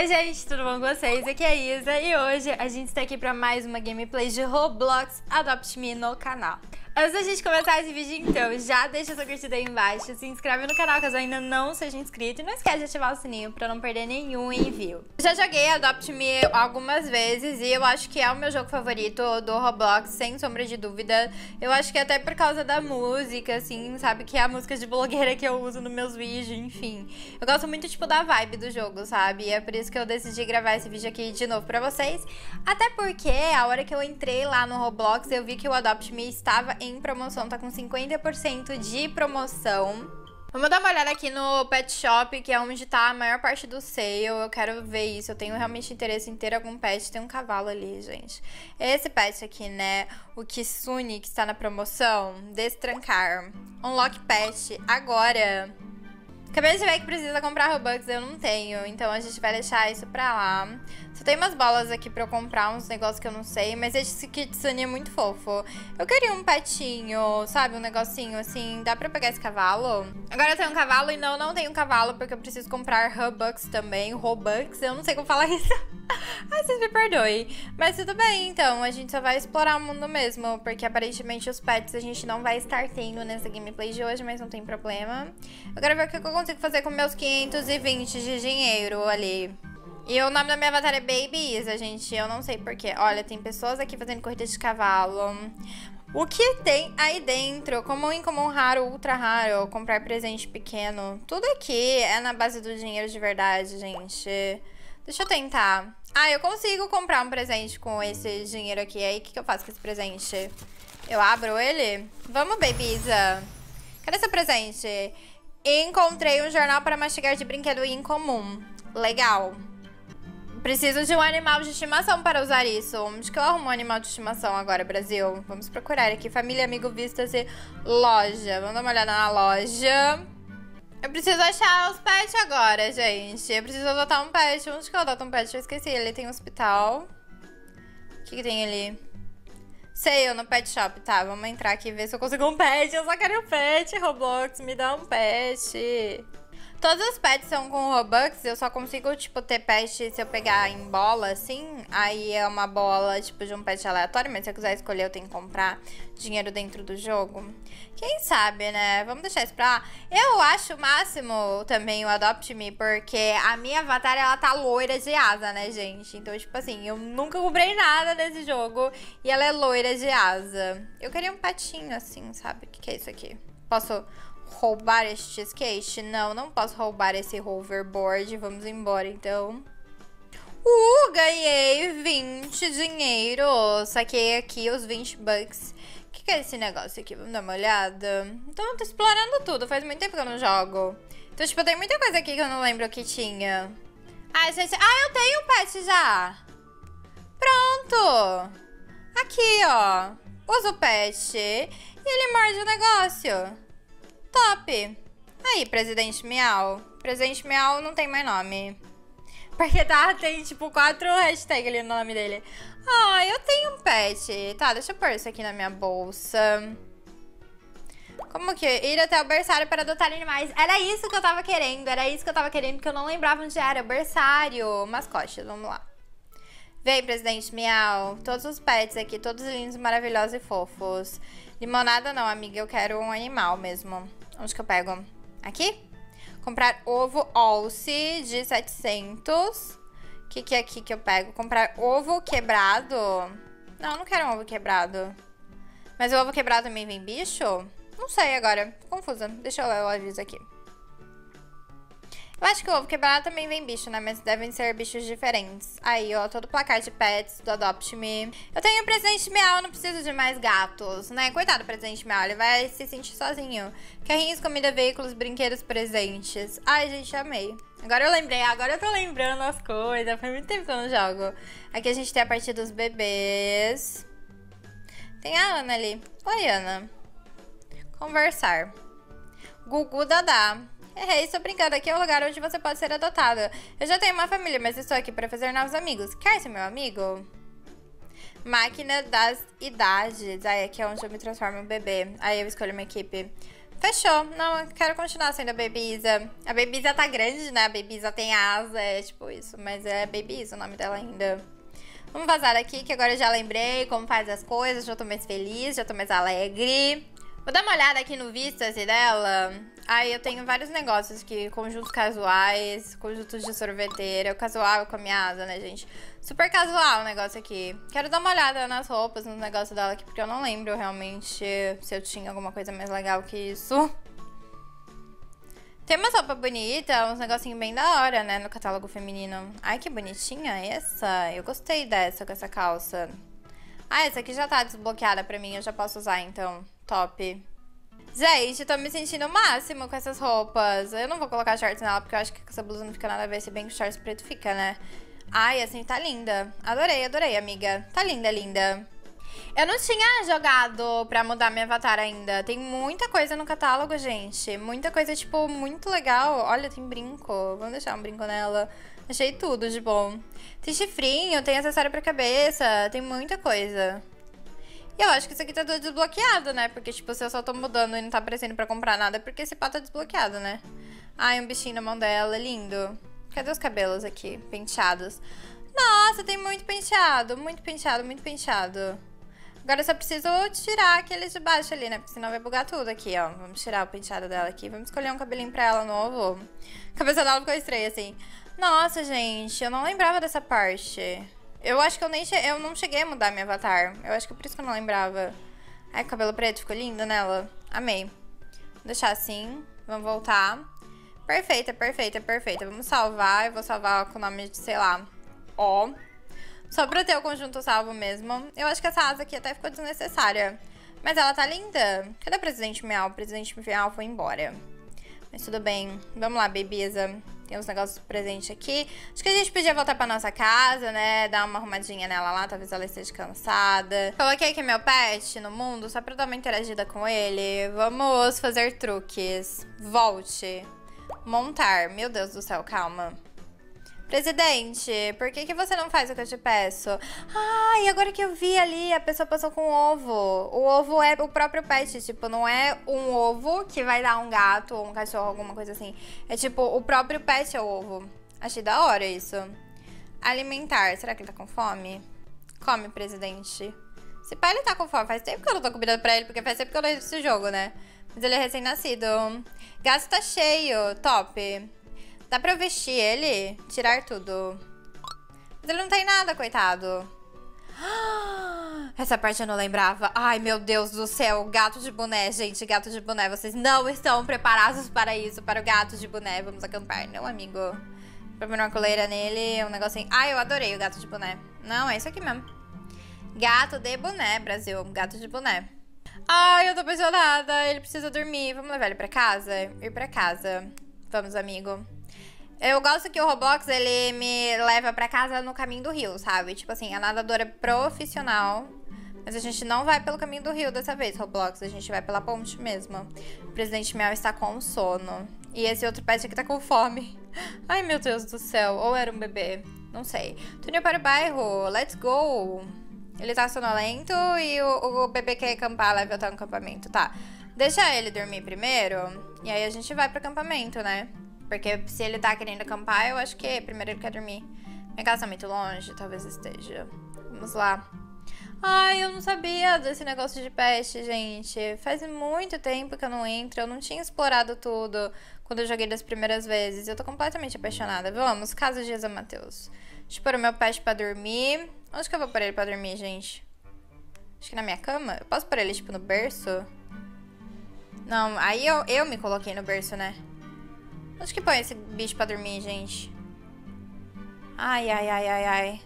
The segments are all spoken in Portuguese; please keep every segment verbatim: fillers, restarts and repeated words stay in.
Oi gente, tudo bom com vocês? Aqui é a Isa e hoje a gente está aqui para mais uma gameplay de Roblox Adopt Me no canal. Antes da gente começar esse vídeo, então, já deixa sua curtida aí embaixo, se inscreve no canal caso ainda não seja inscrito e não esquece de ativar o sininho pra não perder nenhum envio. Já joguei Adopt Me algumas vezes e eu acho que é o meu jogo favorito do Roblox, sem sombra de dúvida. Eu acho que até por causa da música, assim, sabe? Que é a música de blogueira que eu uso nos meus vídeos, enfim. Eu gosto muito, tipo, da vibe do jogo, sabe? E é por isso que eu decidi gravar esse vídeo aqui de novo pra vocês. Até porque a hora que eu entrei lá no Roblox, eu vi que o Adopt Me estava em promoção, tá com cinquenta por cento de promoção. Vamos dar uma olhada aqui no Pet Shop, que é onde tá a maior parte do sale. Eu quero ver isso, eu tenho realmente interesse em ter algum pet. Tem um cavalo ali, gente. Esse pet aqui, né, o Kitsune, que está na promoção, destrancar. Unlock Pet, agora. Acabei de ver que precisa comprar Robux, eu não tenho, então a gente vai deixar isso pra lá. Só tem umas bolas aqui pra eu comprar, uns negócios que eu não sei, mas esse Kitsune é muito fofo. Eu queria um petinho, sabe, um negocinho assim, dá pra pegar esse cavalo? Agora eu tenho um cavalo e não, não tenho um cavalo, porque eu preciso comprar Robux também, Robux, eu não sei como falar isso. Ai, vocês me perdoem. Mas tudo bem, então, a gente só vai explorar o mundo mesmo, porque aparentemente os pets a gente não vai estar tendo nessa gameplay de hoje, mas não tem problema. Eu quero ver o que eu consigo fazer com meus quinhentos e vinte de dinheiro ali. E o nome da minha avatar é Baby Isa, gente, eu não sei porquê. Olha, tem pessoas aqui fazendo corrida de cavalo. O que tem aí dentro? Comum, incomum, raro, ultra raro, comprar presente pequeno. Tudo aqui é na base do dinheiro de verdade, gente. Deixa eu tentar. Ah, eu consigo comprar um presente com esse dinheiro aqui. Aí, o que, que eu faço com esse presente? Eu abro ele? Vamos, Baby Isa. Cadê seu presente? Encontrei um jornal para mastigar de brinquedo incomum. Legal. Preciso de um animal de estimação para usar isso. Onde que eu arrumo um animal de estimação agora, Brasil? Vamos procurar aqui. Família, amigo, vistas e loja. Vamos dar uma olhada na loja. Eu preciso achar os pets agora, gente. Eu preciso adotar um pet. Onde que eu adoto um pet? Eu esqueci. Ele tem um hospital. O que que tem ali? Sei, eu no pet shop. Tá, vamos entrar aqui e ver se eu consigo um pet. Eu só quero um pet, Roblox. Me dá um pet. Todos os pets são com Robux, eu só consigo, tipo, ter pet se eu pegar em bola, assim. Aí é uma bola, tipo, de um pet aleatório, mas se eu quiser escolher, eu tenho que comprar dinheiro dentro do jogo. Quem sabe, né? Vamos deixar isso pra lá. Eu acho o máximo também o Adopt Me, porque a minha avatar, ela tá loira de asa, né, gente? Então, tipo assim, eu nunca comprei nada nesse jogo e ela é loira de asa. Eu queria um patinho, assim, sabe? O que que é isso aqui? Posso roubar este skate? Não, não posso roubar esse hoverboard. Vamos embora, então. Uh, ganhei vinte dinheiro. Saquei aqui os vinte bucks. O que, que é esse negócio aqui? Vamos dar uma olhada. Então, eu tô explorando tudo. Faz muito tempo que eu não jogo. Então, tipo, tem muita coisa aqui que eu não lembro que tinha. Ah, gente... Ah, eu tenho um pet já. Pronto. Aqui, ó. Usa o pet. E ele morde o negócio. Top! Aí, Presidente Miau. Presidente Miau não tem mais nome. Porque tá, tem tipo quatro hashtags ali no nome dele. Ah, eu tenho um pet. Tá, deixa eu pôr isso aqui na minha bolsa. Como que? Ir até o berçário para adotar animais. Era isso que eu tava querendo. Era isso que eu tava querendo, porque eu não lembrava onde era. Berçário. Mascote, vamos lá. Vem, Presidente Miau. Todos os pets aqui, todos lindos, maravilhosos e fofos. Limonada não, amiga. Eu quero um animal mesmo. Onde que eu pego? Aqui? Comprar ovo Alce de setecentos. O que que é aqui que eu pego? Comprar ovo quebrado. Não, não quero um ovo quebrado. Mas o ovo quebrado também vem bicho? Não sei agora. Confusa. Deixa eu ler o aviso aqui. Eu acho que o ovo quebrado também vem bicho, né? Mas devem ser bichos diferentes. Aí, ó, todo o placar de pets do Adopt Me. Eu tenho o Presidente Miau, eu não preciso de mais gatos, né? Coitado do Presidente Miau, ele vai se sentir sozinho. Carrinhos, comida, veículos, brinquedos, presentes. Ai, gente, amei. Agora eu lembrei, agora eu tô lembrando as coisas. Faz muito tempo que eu não jogo. Aqui a gente tem a parte dos bebês. Tem a Ana ali. Oi, Ana. Conversar. Gugu Dadá. Errei, estou brincando. Aqui é o lugar onde você pode ser adotada. Eu já tenho uma família, mas estou aqui para fazer novos amigos. Quer ser meu amigo? Máquina das idades. Aí aqui é onde eu me transformo em bebê. Aí eu escolho uma equipe. Fechou. Não, eu quero continuar sendo a Baby Isa. A Baby Isa tá grande, né? A Baby Isa tem asa, é tipo isso. Mas é Baby Isa o nome dela ainda. Vamos vazar daqui, que agora eu já lembrei como faz as coisas. Já tô mais feliz, já tô mais alegre. Vou dar uma olhada aqui no Vistas dela. Aí eu tenho vários negócios aqui. Conjuntos casuais, conjuntos de sorveteira. O casual com a minha asa, né, gente? Super casual o negócio aqui. Quero dar uma olhada nas roupas, nos negócios dela aqui. Porque eu não lembro realmente se eu tinha alguma coisa mais legal que isso. Tem umas roupas bonitas, uns negocinhos bem da hora, né? No catálogo feminino. Ai, que bonitinha essa. Eu gostei dessa com essa calça. Ah, essa aqui já tá desbloqueada pra mim. Eu já posso usar, então. Top. Gente, tô me sentindo o máximo com essas roupas. Eu não vou colocar shorts nela, porque eu acho que essa blusa não fica nada a ver, se bem que o shorts preto fica, né? Ai, assim, tá linda. Adorei, adorei, amiga. Tá linda, linda. Eu não tinha jogado pra mudar minha avatar ainda. Tem muita coisa no catálogo, gente. Muita coisa, tipo, muito legal. Olha, tem brinco. Vamos deixar um brinco nela. Achei tudo de bom. Tem chifrinho, tem acessório pra cabeça. Tem muita coisa. E eu acho que isso aqui tá tudo desbloqueado, né? Porque, tipo, se eu só tô mudando e não tá aparecendo pra comprar nada, é porque esse pá tá desbloqueado, né? Ai, um bichinho na mão dela, lindo. Cadê os cabelos aqui? Penteados. Nossa, tem muito penteado. Muito penteado, muito penteado. Agora eu só preciso tirar aqueles de baixo ali, né? Porque senão vai bugar tudo aqui, ó. Vamos tirar o penteado dela aqui. Vamos escolher um cabelinho pra ela novo. A cabeça dela ficou estranha, assim. Nossa, gente, eu não lembrava dessa parte. Eu acho que eu nem che... eu não cheguei a mudar meu avatar. Eu acho que é por isso que eu não lembrava. Ai, o cabelo preto ficou lindo nela. Amei. Vou deixar assim. Vamos voltar. Perfeita, perfeita, perfeita. Vamos salvar. Eu vou salvar com o nome de, sei lá, Ó. Só pra ter o conjunto salvo mesmo. Eu acho que essa asa aqui até ficou desnecessária. Mas ela tá linda. Cadê o Presidente Miau? O Presidente Miau foi embora. Mas tudo bem. Vamos lá, Baby Isa. Tem uns negócios presentes aqui. Acho que a gente podia voltar pra nossa casa, né? Dar uma arrumadinha nela lá. Talvez ela esteja cansada. Coloquei aqui meu pet no mundo só pra dar uma interagida com ele. Vamos fazer truques. Volte. Montar. Meu Deus do céu, calma. Presidente, por que que você não faz o que eu te peço? Ai, agora que eu vi ali, a pessoa passou com um ovo. O ovo é o próprio pet, tipo, não é um ovo que vai dar um gato ou um cachorro, alguma coisa assim. É tipo, o próprio pet é o ovo. Achei da hora isso. Alimentar, será que ele tá com fome? Come, presidente. Se pá, ele tá com fome. Faz tempo que eu não tô comida pra ele, porque faz tempo que eu não esse jogo, né? Mas ele é recém-nascido. Gato tá cheio, top. Dá pra eu vestir ele? Tirar tudo. Mas ele não tem nada, coitado. Essa parte eu não lembrava. Ai, meu Deus do céu. Gato de boné, gente. Gato de boné. Vocês não estão preparados para isso. Para o gato de boné. Vamos acampar. Não, amigo. Pra pôr uma coleira nele. Um negocinho. Ai, eu adorei o gato de boné. Não, é isso aqui mesmo. Gato de boné, Brasil. Gato de boné. Ai, eu tô apaixonada. Ele precisa dormir. Vamos levar ele pra casa? Ir pra casa. Vamos, amigo. Eu gosto que o Roblox, ele me leva pra casa no caminho do rio, sabe? Tipo assim, a nadadora é profissional, mas a gente não vai pelo caminho do rio dessa vez, Roblox. A gente vai pela ponte mesmo. O Presidente Miau está com sono. E esse outro pet aqui tá com fome. Ai, meu Deus do céu. Ou era um bebê. Não sei. Túnel para o bairro. Let's go. Ele tá sonolento e o, o bebê quer acampar, leva até um acampamento. Tá. Deixa ele dormir primeiro. E aí a gente vai pro acampamento, né? Porque se ele tá querendo acampar, eu acho que primeiro ele quer dormir. Minha casa tá muito longe, talvez esteja. Vamos lá. Ai, eu não sabia desse negócio de pet, gente. Faz muito tempo que eu não entro. Eu não tinha explorado tudo quando eu joguei das primeiras vezes. Eu tô completamente apaixonada. Vamos, casa de Isa Matheus. Deixa eu pôr o meu pet pra dormir. Onde que eu vou pôr ele pra dormir, gente? Acho que na minha cama? Eu posso pôr ele, tipo, no berço? Não, aí eu, eu me coloquei no berço, né? Onde que põe esse bicho pra dormir, gente? Ai, ai, ai, ai, ai.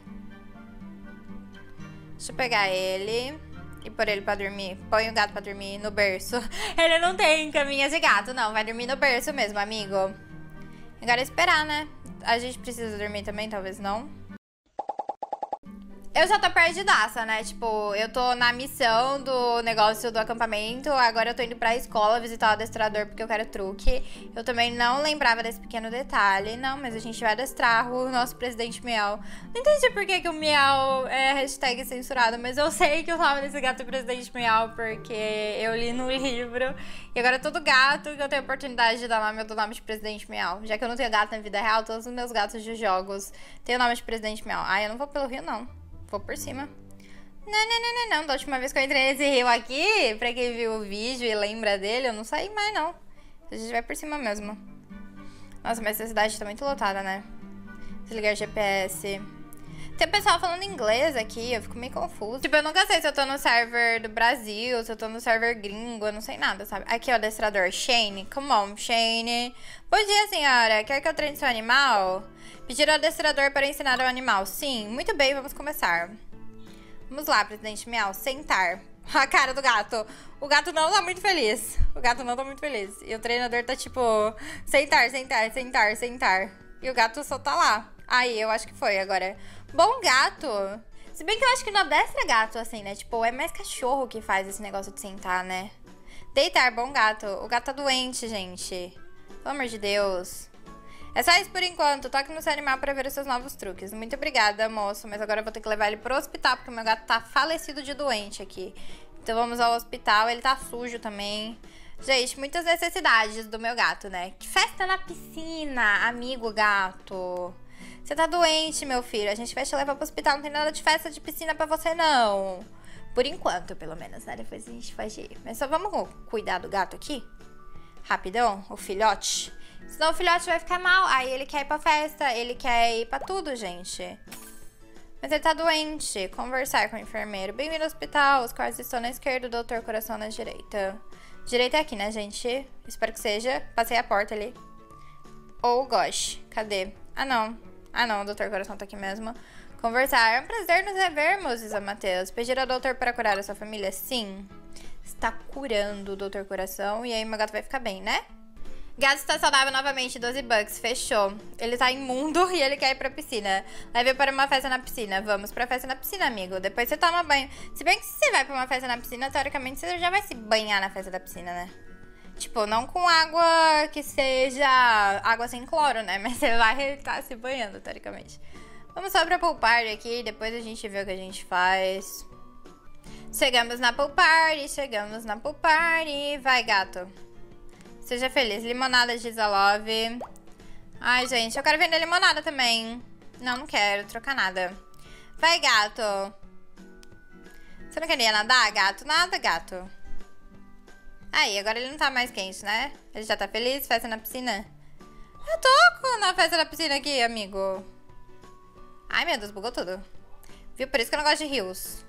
Deixa eu pegar ele e pôr ele pra dormir. Põe o gato pra dormir no berço. Ele não tem caminha de gato, não. Vai dormir no berço mesmo, amigo. Agora é esperar, né? A gente precisa dormir também, talvez não. Eu já tô perdidaça, né? Tipo, eu tô na missão do negócio do acampamento. Agora eu tô indo pra escola visitar o adestrador porque eu quero truque. Eu também não lembrava desse pequeno detalhe. Não, mas a gente vai adestrar o nosso presidente Miau. Não entendi por que, que o Miau é hashtag censurado, mas eu sei que o nome desse gato é presidente Miau porque eu li no livro. E agora todo gato que eu tenho a oportunidade de dar nome, eu dou nome de presidente Miau. Já que eu não tenho gato na vida real, todos os meus gatos de jogos têm o nome de presidente Miau. Ah, eu não vou pelo rio, não. Vou por cima. Não, não, não, não, não. Da última vez que eu entrei nesse rio aqui, pra quem viu o vídeo e lembra dele, eu não saí mais, não. A gente vai por cima mesmo. Nossa, mas essa cidade tá muito lotada, né? Desligar o G P S. Tem pessoal falando inglês aqui, eu fico meio confusa. Tipo, eu nunca sei se eu tô no server do Brasil, se eu tô no server gringo, eu não sei nada, sabe? Aqui, ó, adestrador. Shane, come on, Shane. Bom dia, senhora. Quer que eu treine seu animal? Pedir ao adestrador para ensinar o animal. Sim, muito bem, vamos começar. Vamos lá, presidente Miau, sentar. A cara do gato. O gato não tá muito feliz. O gato não tá muito feliz. E o treinador tá tipo, sentar, sentar, sentar, sentar. E o gato só tá lá. Aí, eu acho que foi agora. Bom gato. Se bem que eu acho que não adestra gato assim, né? Tipo, é mais cachorro que faz esse negócio de sentar, né? Deitar, bom gato. O gato tá doente, gente. Pelo amor de Deus. É só isso por enquanto. Toque no seu animal para ver os seus novos truques. Muito obrigada, moço. Mas agora eu vou ter que levar ele pro hospital, porque o meu gato tá falecido de doente aqui. Então vamos ao hospital. Ele tá sujo também. Gente, muitas necessidades do meu gato, né? Que festa na piscina, amigo gato. Você tá doente, meu filho. A gente vai te levar pro hospital. Não tem nada de festa de piscina pra você, não. Por enquanto, pelo menos, né? Depois a gente faz ir. Mas só vamos cuidar do gato aqui. Rapidão, o filhote. Senão o filhote vai ficar mal. Aí ele quer ir pra festa, ele quer ir pra tudo, gente. Mas ele tá doente. Conversar com o enfermeiro. Bem-vindo ao hospital. Os quartos estão na esquerda, o doutor Coração na direita. Direita é aqui, né, gente? Espero que seja. Passei a porta ali. Ou gosh. Cadê? Ah, não. Ah, não. O doutor Coração tá aqui mesmo. Conversar. É um prazer nos revermos, Isa Matheus. Pedir ao doutor para curar a sua família? Sim. Está curando o doutor Coração. E aí meu gato vai ficar bem, né? Gato está saudável novamente, doze bucks, fechou. Ele tá imundo e ele quer ir pra piscina. Leve para uma festa na piscina. Vamos pra festa na piscina, amigo. Depois você toma banho. Se bem que se você vai pra uma festa na piscina, teoricamente você já vai se banhar na festa da piscina, né? Tipo, não com água que seja água sem cloro, né? Mas você vai estar se banhando, teoricamente. Vamos só pra pool party aqui, depois a gente vê o que a gente faz. Chegamos na pool party, chegamos na pool party. Vai, gato. Seja feliz. Limonada de Isalove. Ai, gente, eu quero vender limonada também. Não, não quero trocar nada. Vai, gato. Você não queria nadar, gato? Nada, gato. Aí, agora ele não tá mais quente, né? Ele já tá feliz? Festa na piscina? Eu tô na festa na piscina aqui, amigo. Ai, meu Deus, bugou tudo. Viu? Por isso que eu não gosto de rios.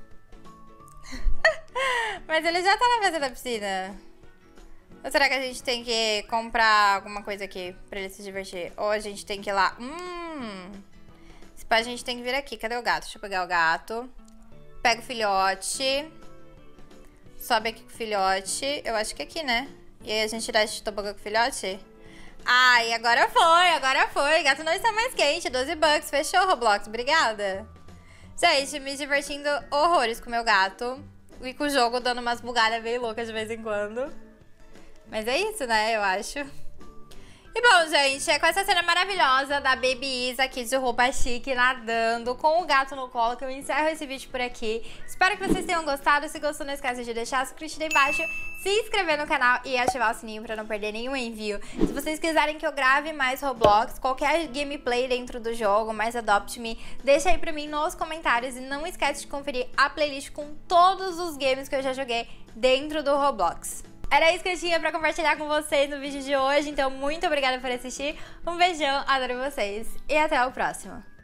Mas ele já tá na festa da piscina. Ou será que a gente tem que comprar alguma coisa aqui pra ele se divertir? Ou a gente tem que ir lá... Hum... Se pá, a gente tem que vir aqui. Cadê o gato? Deixa eu pegar o gato. Pega o filhote. Sobe aqui com o filhote. Eu acho que é aqui, né? E aí a gente desce de tobogã com o filhote. Ai, agora foi, agora foi. Gato não está mais quente. doze bucks. Fechou, Roblox. Obrigada. Gente, me divertindo horrores com o meu gato. E com o jogo dando umas bugadas bem loucas de vez em quando. Mas é isso, né? Eu acho. E bom, gente, é com essa cena maravilhosa da Baby Isa aqui de roupa chique, nadando, com o gato no colo, que eu encerro esse vídeo por aqui. Espero que vocês tenham gostado. Se gostou, não esqueça de deixar seu curtida aí embaixo, se inscrever no canal e ativar o sininho pra não perder nenhum envio. Se vocês quiserem que eu grave mais Roblox, qualquer gameplay dentro do jogo, mais Adopt Me, deixa aí pra mim nos comentários. E não esquece de conferir a playlist com todos os games que eu já joguei dentro do Roblox. Era isso que eu tinha pra compartilhar com vocês no vídeo de hoje, então muito obrigada por assistir, um beijão, adoro vocês e até o próximo.